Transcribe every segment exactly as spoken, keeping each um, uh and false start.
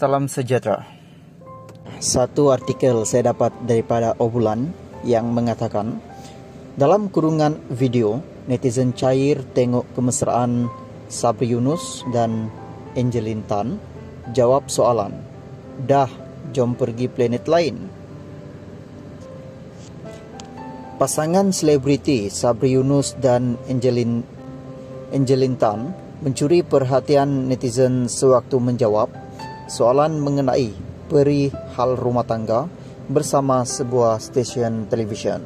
Salam sejahtera. Satu artikel saya dapat daripada Obulan yang mengatakan, dalam kurungan video, netizen cair tengok kemesraan Sabri Yunus dan Angeline Tan jawab soalan, dah jom pergi planet lain. Pasangan selebriti Sabri Yunus dan Angeline, Angeline Tan mencuri perhatian netizen sewaktu menjawab soalan mengenai perihal rumah tangga bersama sebuah stesen televisyen.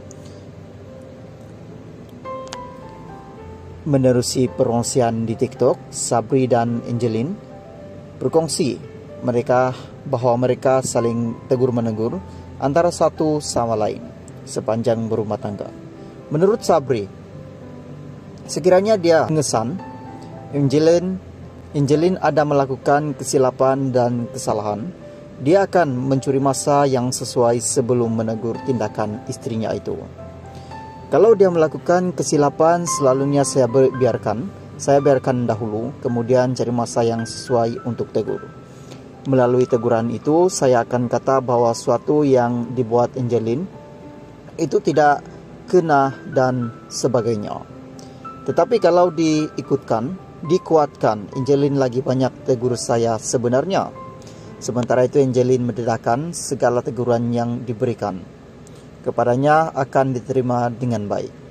Menerusi perkongsian di TikTok, Sabri dan Angeline berkongsi mereka bahawa mereka saling tegur-menegur antara satu sama lain sepanjang berumah tangga. Menurut Sabri, sekiranya dia mengesan Angeline, Angeline ada melakukan kesilapan dan kesalahan, dia akan mencuri masa yang sesuai sebelum menegur tindakan istrinya itu. Kalau dia melakukan kesilapan, selalunya saya biarkan, saya biarkan dahulu, kemudian cari masa yang sesuai untuk tegur. Melalui teguran itu, saya akan kata bahawa suatu yang dibuat Angeline itu tidak kena dan sebagainya. Tetapi kalau diikutkan, dikuatkan, Angeline lagi banyak tegur saya sebenarnya. Sementara itu Angeline mendedahkan segala teguran yang diberikan kepadanya akan diterima dengan baik.